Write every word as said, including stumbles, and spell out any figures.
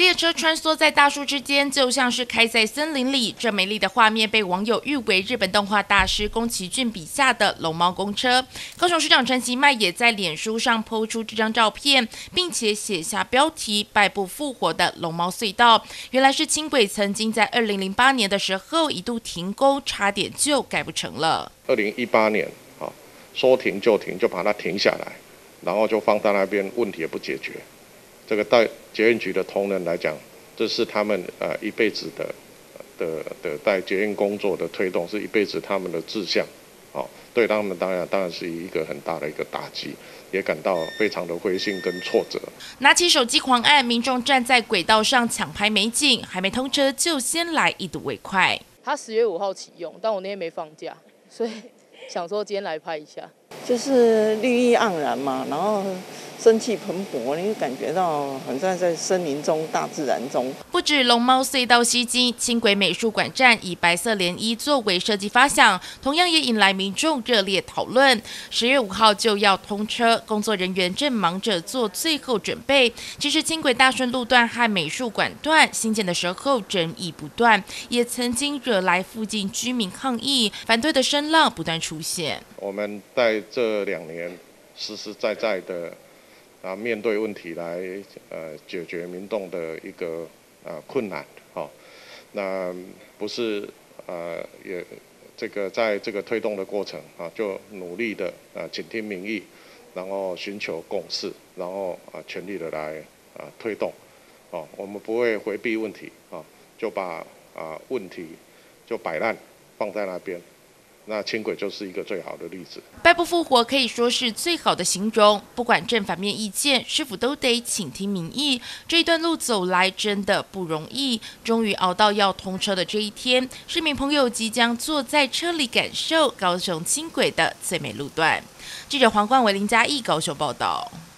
列车穿梭在大树之间，就像是开在森林里。这美丽的画面被网友誉为日本动画大师宫崎骏笔下的龙猫公车。高雄市长陈其迈也在脸书上po出这张照片，并且写下标题“败不复活的龙猫隧道”。原来是轻轨曾经在二零零八年的时候一度停工，差点就盖不成了。 二零一八年啊，说停就停，就把它停下来，然后就放在那边，问题也不解决。这个在捷运局的同仁来讲，这是他们呃一辈子的的的在捷运工作的推动，是一辈子他们的志向，哦，对他们当然当然是一个很大的一个打击，也感到非常的灰心跟挫折。 拿起手机狂按，民众站在轨道上抢拍美景，还没通车就先来一睹为快。 他十月五号启用，但我那天没放假，所以想说今天来拍一下， 就是绿意盎然嘛，然后生气蓬勃，你就感觉到很像在森林中、大自然中。 不止龙猫隧道吸睛，轻轨美术馆站以白色涟漪作为设计发想，同样也引来民众热烈讨论。十月五号就要通车，工作人员正忙着做最后准备。其实轻轨大顺路段和美术馆段新建的时候争议不断，也曾经惹来附近居民抗议，反对的声浪不断出现。 我们在这两年实实在在的。啊，面对问题来呃解决民众的一个呃困难，好、哦，那不是呃也这个在这个推动的过程啊，就努力的呃倾听民意，然后寻求共识，然后啊全力的来啊推动，哦，我们不会回避问题啊，就把啊问题就摆烂放在那边。那轻轨就是一个最好的例子， 败不复活可以说是最好的形容。不管正反面意见，师傅都得倾听民意。这一段路走来真的不容易，终于熬到要通车的这一天，市民朋友即将坐在车里感受高雄轻轨的最美路段。记者黄冠伟、林嘉义高雄报道。